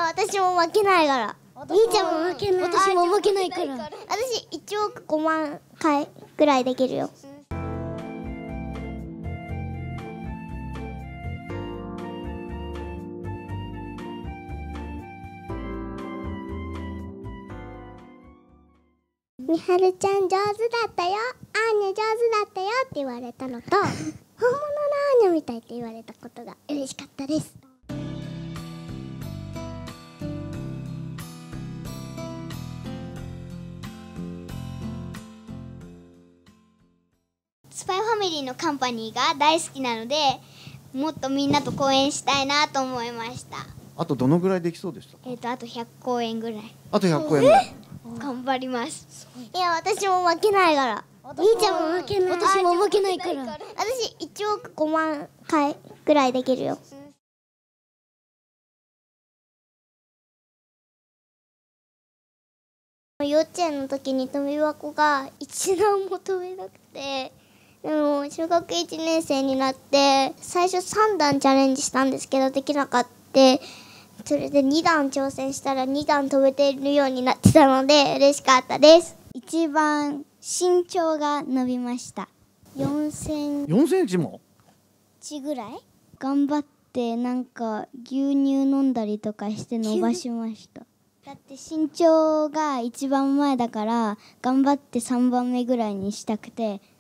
私も負けないから。兄ちゃんも負けない。 私も負けないから。 私1億5万回ぐらいできるよ。みはるちゃん上手だったよ、アーニャ上手だったよって言われたのと本物のアーニャみたいって言われたことが嬉しかったです。スパイファミリーのカンパニーが大好きなので、もっとみんなと公演したいなと思いました。 あとどのぐらいできそうでしたか？ あと100公演ぐらい。 あと100公演ぐらい。 頑張ります。いや、私も負けないから。兄ちゃんも負けない。 私も負けないから。 私1億5万回ぐらいできるよ。幼稚園の時に跳び箱が一段も跳べなくて、でも小学1年生になって最初3段チャレンジしたんですけどできなかった。それで2段挑戦したら2段飛べてるようになってたので嬉しかったです。一番身長が伸びました。4センチもぐらい頑張ってなんか牛乳飲んだりとかして伸ばしました。だって身長が一番前だから頑張って3番目ぐらいにしたくて